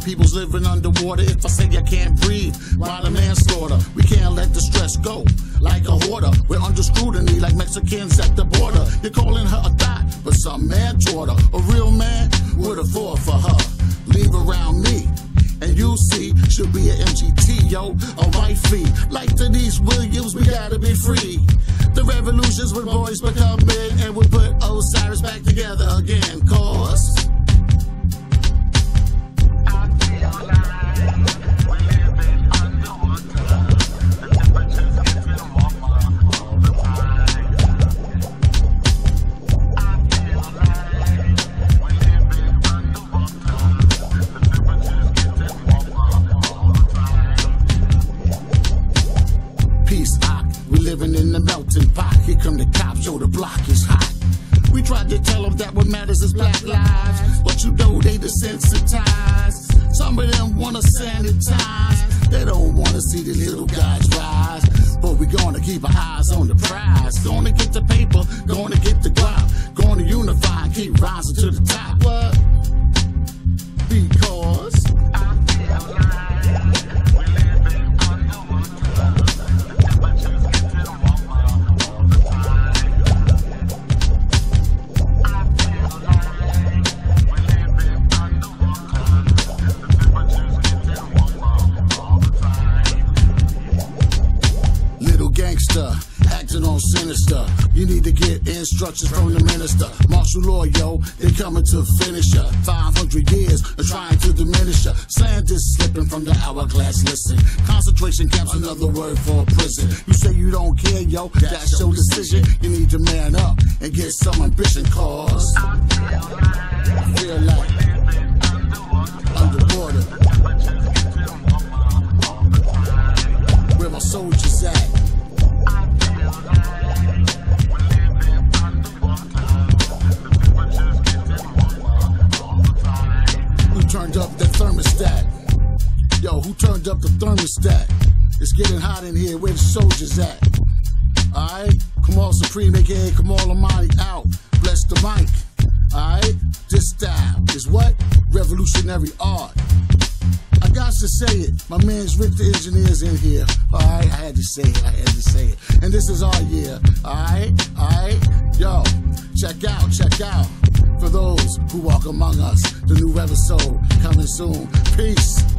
people's living underwater. If I say I can't breathe, while the manslaughter, we can't let the stress go. Like a hoarder, we're under scrutiny like Mexicans at the border. You're calling her a thot, but some man taught her. A real man would have fought for her. Leave around me, and you'll see she'll be an MGT, yo, a wifey. Like Denise Williams, we gotta be free. The revolutions when boys become men, and we put Osirus back together again, cause I feel like we're living underwater. The temperature's getting warmer all the time. I feel like we're living underwater. The temperature's getting warmer all the time. Peace, we living in the melting pot. Here come the cops, yo, the block is hot. We tried to tell them that what matters is black lives, but you know they desensitized. Some of them wanna sanitize. They don't wanna see the little guys rise. But we gonna keep our eyes on the prize. Gonna get the paper, gonna get the guap. Gonna unify and keep rising to the top. What? Because I feel like we're living underwater. The temperature's getting warmer all the time. I feel like we're living underwater. The temperature's getting warmer all the time. Little gangster, acting on sinister. You need to get instructions from the minister. Martial law, yo, they coming to finish ya. 500 years of trying to diminish ya. Sand is slipping from the hourglass, listen. Concentration camps, another word for prison. You say you don't care, yo, that's your decision. You need to man up and get some ambition, cause I feel like underwater. Where my soldiers at? Turned up the thermostat. Yo, who turned up the thermostat? It's getting hot in here. Where the soldiers at? Alright? Kamal Supreme, aka Kamal Almighty out. Bless the mic. Alright? This style is what? Revolutionary art. I got to say it. My man's Rick the Engineer's in here. Alright? I had to say it. And this is our year. Alright? Yo, check out. For those who walk among us, the new episode coming soon. Peace.